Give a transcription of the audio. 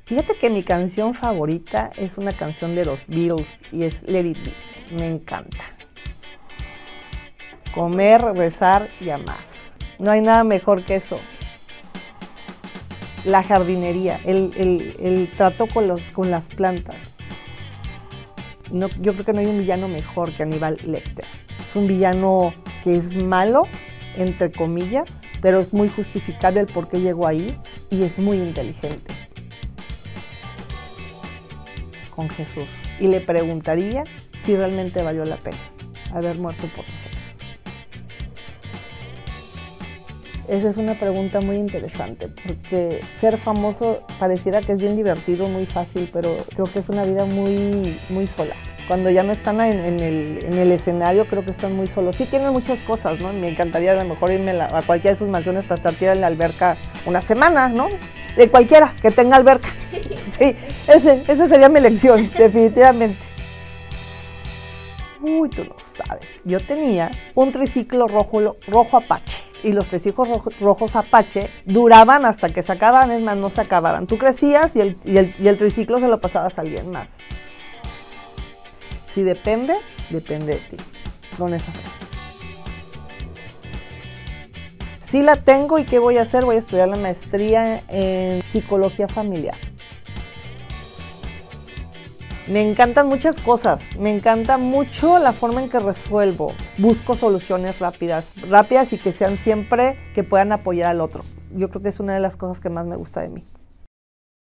Fíjate que mi canción favorita es una canción de los Beatles y es Let It Be. Me encanta. Comer, rezar y amar. No hay nada mejor que eso. La jardinería, el trato con las plantas. No, yo creo que no hay un villano mejor que Aníbal Lecter. Es un villano que es malo, entre comillas, pero es muy justificable el por qué llegó ahí y es muy inteligente. Con Jesús. Y le preguntaría si realmente valió la pena haber muerto por nosotros. Esa es una pregunta muy interesante, porque ser famoso pareciera que es bien divertido, muy fácil, pero creo que es una vida muy sola. Cuando ya no están en el escenario, creo que están muy solos. Sí tienen muchas cosas, ¿no? Me encantaría a lo mejor irme a cualquiera de sus mansiones para estar tirada en la alberca una semana, ¿no? De cualquiera que tenga alberca. Sí, esa sería mi elección, definitivamente. Uy, tú no sabes. Yo tenía un triciclo rojo Apache. Y los triciclos rojos Apache duraban hasta que se acababan, es más, no se acababan. Tú crecías y el triciclo se lo pasabas a alguien más. Si depende, depende de ti. Con esa frase. Sí la tengo y ¿qué voy a hacer? Voy a estudiar la maestría en psicología familiar. Me encantan muchas cosas, me encanta mucho la forma en que resuelvo. Busco soluciones rápidas y que sean siempre que puedan apoyar al otro. Yo creo que es una de las cosas que más me gusta de mí.